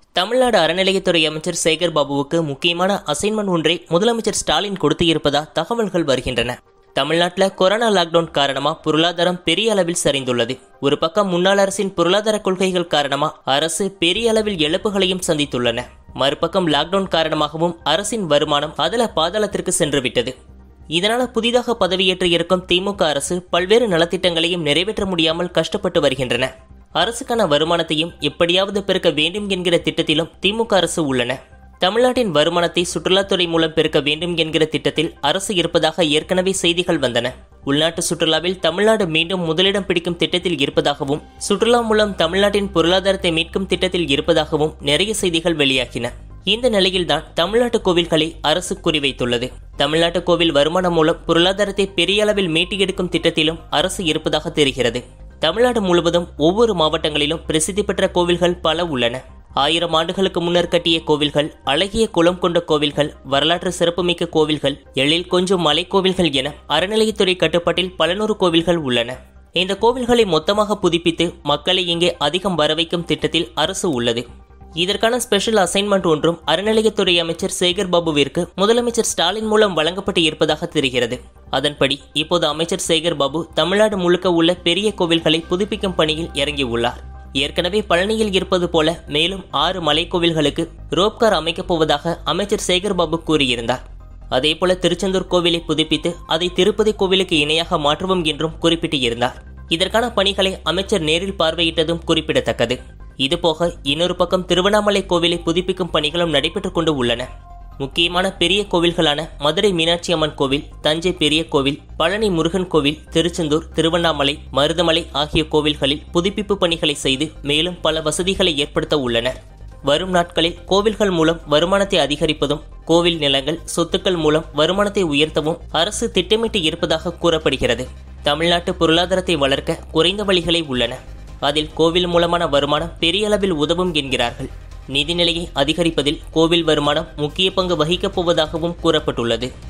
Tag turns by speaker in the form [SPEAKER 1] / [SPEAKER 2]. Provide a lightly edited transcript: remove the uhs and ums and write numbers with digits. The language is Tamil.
[SPEAKER 1] தமிழ்நாடு அறநிலையத்துறை அமைச்சர் சேகர் பாபுவுக்கு முக்கியமான அசைன்மெண்ட் ஒன்றை முதலமைச்சர் ஸ்டாலின் கொடுத்து இருப்பதா தகவல்கள் வருகின்றன. தமிழ்நாட்டில் கொரோனா லாக்டவுன் காரணமா பொருளாதாரம் பெரிய அளவில் சரிந்துள்ளது. ஒரு பக்கம் முன்னாள் அரசின் பொருளாதார கொள்கைகள் காரணமா அரசு பெரிய அளவில் இழப்புகளையும் சந்தித்துள்ளன. மறுபக்கம் லாக்டவுன் காரணமாகவும் அரசின் வருமானம் அதல பாதாளத்திற்கு சென்று விட்டது. இதனால புதிதாக பதவியேற்று இருக்கும் திமுக அரசு பல்வேறு நலத்திட்டங்களையும் நிறைவேற்ற முடியாமல் கஷ்டப்பட்டு வருகின்றன. அரசுக்கான வருமானத்தையும் எப்படியாவது பெருக்க வேண்டும் என்கிற திட்டத்திலும் திமுக அரசு உள்ளன. தமிழ்நாட்டின் வருமானத்தை சுற்றுலாத்துறை மூலம் பெருக்க வேண்டும் என்கிற திட்டத்தில் அரசு இருப்பதாக ஏற்கனவே செய்திகள் வந்தன. உள்நாட்டு சுற்றுலாவில் தமிழ்நாடு மீண்டும் முதலிடம் பிடிக்கும் திட்டத்தில் இருப்பதாகவும், சுற்றுலா மூலம் தமிழ்நாட்டின் பொருளாதாரத்தை மீட்கும் திட்டத்தில் இருப்பதாகவும் நிறைய செய்திகள் வெளியாகின. இந்த நிலையில்தான் தமிழ்நாட்டு கோவில்களை அரசு குறிவைத்துள்ளது. தமிழ்நாட்டு கோவில் வருமானம் மூலம் பொருளாதாரத்தை பெரிய அளவில் மீட்டி எடுக்கும் திட்டத்திலும் அரசு இருப்பதாக தெரிகிறது. தமிழ்நாடு முழுவதும் ஒவ்வொரு மாவட்டங்களிலும் பிரசித்தி பெற்ற கோவில்கள் பல உள்ளன. 1000 ஆண்டுகளுக்கு முன்னர் கட்டிய கோவில்கள், அழகிய குளம் கொண்ட கோவில்கள், வரலாற்று சிறப்புமிக்க கோவில்கள், எழில் கொஞ்சம் மலை கோவில்கள் என அறநிலையத்துறை கட்டுப்பாட்டில் பல நூறு கோவில்கள் உள்ளன. இந்த கோவில்களை மொத்தமாக புதுப்பித்து மக்களை இங்கே அதிகம் வரவைக்கும் திட்டத்தில் அரசு உள்ளது. இதற்கான ஸ்பெஷல் அசைன்மெண்ட் ஒன்றும் அறநிலையத்துறை அமைச்சர் சேகர் பாபுவிற்கு முதலமைச்சர் ஸ்டாலின் மூலம் வழங்கப்பட்டு இருப்பதாக தெரிகிறது. அதன்படி இப்போது அமைச்சர் சேகர் பாபு தமிழ்நாடு முழுக்க உள்ள பெரிய கோவில்களை புதுப்பிக்கும் பணியில் இறங்கியுள்ளார். ஏற்கனவே பழனியில் இருப்பது போல மேலும் 6 மலை கோவில்களுக்கு ரோப்கார் அமைக்கப் போவதாக அமைச்சர் சேகர் பாபு கூறியிருந்தார். அதேபோல திருச்செந்தூர் கோவிலை புதுப்பித்து அதை திருப்பதி கோவிலுக்கு இணையாக மாற்றுவோம் என்றும் குறிப்பிட்டிருந்தார். இதற்கான பணிகளை அமைச்சர் நேரில் பார்வையிட்டதும் குறிப்பிடத்தக்கது. இதுபோக இன்னொரு பக்கம் திருவண்ணாமலை கோவிலை புதுப்பிக்கும் பணிகளும் நடைபெற்றுக் கொண்டு உள்ளன. முக்கியமான பெரிய கோவில்களான மதுரை மீனாட்சி அம்மன் கோவில், தஞ்சை பெரிய கோவில், பழனி முருகன் கோவில், திருச்செந்தூர், திருவண்ணாமலை, மருதமலை ஆகிய கோவில்களில் புதுப்பிப்பு பணிகளை செய்து மேலும் பல வசதிகளை ஏற்படுத்த உள்ளனர். வரும் நாட்களில் கோவில்கள் மூலம் வருமானத்தை அதிகரிப்பதும், கோவில் நிலங்கள், சொத்துக்கள் மூலம் வருமானத்தை உயர்த்தவும் அரசு திட்டமிட்டு இருப்பதாக கூறப்படுகிறது. தமிழ்நாட்டு பொருளாதாரத்தை வளர்க்க குறைந்த வழிகளே உள்ளன. அதில் கோவில் மூலமான வருமானம் பெரிய அளவில் உதவும் என்கிறார்கள். நிதிநிலையை அதிகரிப்பதில் கோவில் வருமானம் முக்கிய பங்கு வகிக்கப் போவதாகவும் கூறப்பட்டுள்ளது.